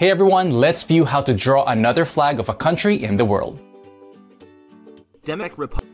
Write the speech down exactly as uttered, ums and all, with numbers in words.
Hey everyone, let's view how to draw another flag of a country in the world. Democratic Republic.